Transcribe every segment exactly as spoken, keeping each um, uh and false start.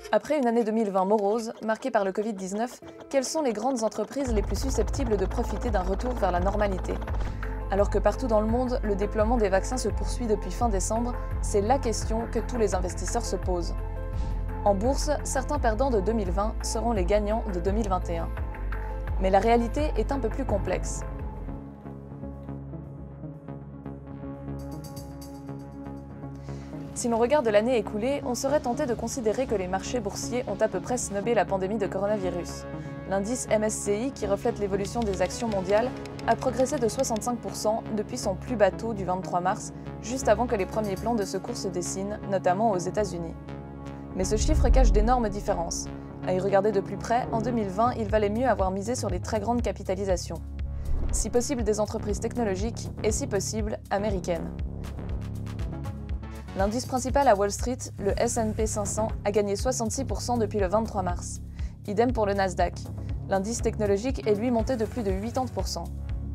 Après une année deux mille vingt morose, marquée par le Covid dix-neuf, quelles sont les grandes entreprises les plus susceptibles de profiter d'un retour vers la normalité? Alors que partout dans le monde, le déploiement des vaccins se poursuit depuis fin décembre, c'est la question que tous les investisseurs se posent. En bourse, certains perdants de deux mille vingt seront les gagnants de deux mille vingt et un. Mais la réalité est un peu plus complexe. Si l'on regarde l'année écoulée, on serait tenté de considérer que les marchés boursiers ont à peu près snobé la pandémie de coronavirus. L'indice M S C I, qui reflète l'évolution des actions mondiales, a progressé de soixante-cinq pour cent depuis son plus bas taux du vingt-trois mars, juste avant que les premiers plans de secours se dessinent, notamment aux États-Unis. Mais ce chiffre cache d'énormes différences. À y regarder de plus près, en deux mille vingt, il valait mieux avoir misé sur les très grandes capitalisations. Si possible des entreprises technologiques et si possible américaines. L'indice principal à Wall Street, le S and P cinq cents, a gagné soixante-six pour cent depuis le vingt-trois mars. Idem pour le Nasdaq. L'indice technologique est lui monté de plus de quatre-vingts pour cent.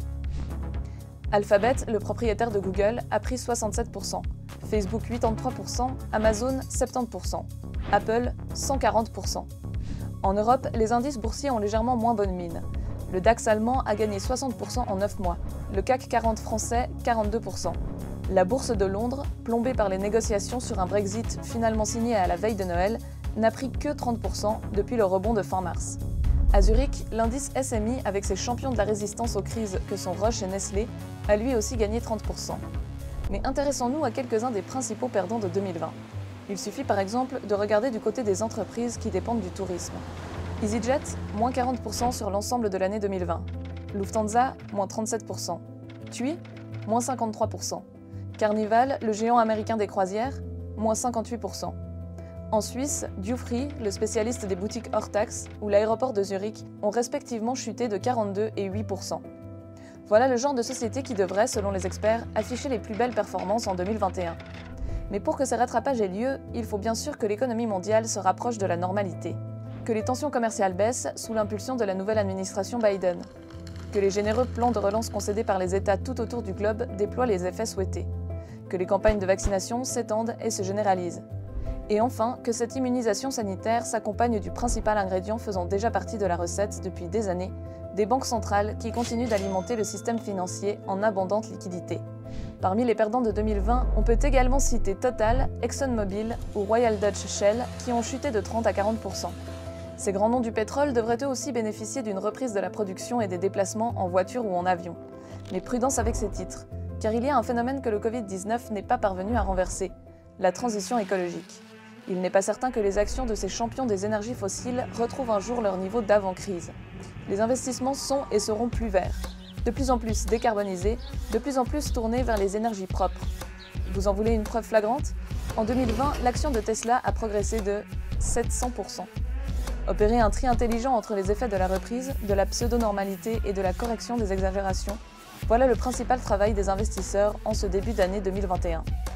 Alphabet, le propriétaire de Google, a pris soixante-sept pour cent, Facebook quatre-vingt-treize pour cent, Amazon soixante-dix pour cent, Apple cent quarante pour cent. En Europe, les indices boursiers ont légèrement moins bonne mine. Le DAX allemand a gagné soixante pour cent en neuf mois, le C A C quarante français quarante-deux pour cent. La bourse de Londres, plombée par les négociations sur un Brexit finalement signé à la veille de Noël, n'a pris que trente pour cent depuis le rebond de fin mars. À Zurich, l'indice S M I, avec ses champions de la résistance aux crises que sont Roche et Nestlé, a lui aussi gagné trente pour cent. Mais intéressons-nous à quelques-uns des principaux perdants de deux mille vingt. Il suffit par exemple de regarder du côté des entreprises qui dépendent du tourisme. EasyJet, moins quarante pour cent sur l'ensemble de l'année deux mille vingt. Lufthansa, moins trente-sept pour cent. TUI, moins cinquante-trois pour cent. Carnival, le géant américain des croisières, moins cinquante-huit pour cent. En Suisse, Dufry, le spécialiste des boutiques hors taxes, ou l'aéroport de Zurich ont respectivement chuté de quarante-deux et huit pour cent. Voilà le genre de société qui devrait, selon les experts, afficher les plus belles performances en deux mille vingt et un. Mais pour que ces rattrapages aient lieu, il faut bien sûr que l'économie mondiale se rapproche de la normalité, que les tensions commerciales baissent sous l'impulsion de la nouvelle administration Biden, que les généreux plans de relance concédés par les États tout autour du globe déploient les effets souhaités, que les campagnes de vaccination s'étendent et se généralisent. Et enfin, que cette immunisation sanitaire s'accompagne du principal ingrédient faisant déjà partie de la recette depuis des années, des banques centrales qui continuent d'alimenter le système financier en abondante liquidité. Parmi les perdants de deux mille vingt, on peut également citer Total, ExxonMobil ou Royal Dutch Shell qui ont chuté de trente à quarante pour cent. Ces grands noms du pétrole devraient eux aussi bénéficier d'une reprise de la production et des déplacements en voiture ou en avion. Mais prudence avec ces titres, car il y a un phénomène que le Covid dix-neuf n'est pas parvenu à renverser, la transition écologique. Il n'est pas certain que les actions de ces champions des énergies fossiles retrouvent un jour leur niveau d'avant-crise. Les investissements sont et seront plus verts, de plus en plus décarbonisés, de plus en plus tournés vers les énergies propres. Vous en voulez une preuve flagrante? En deux mille vingt, l'action de Tesla a progressé de sept cents pour cent. Opérer un tri intelligent entre les effets de la reprise, de la pseudo-normalité et de la correction des exagérations, voilà le principal travail des investisseurs en ce début d'année deux mille vingt et un.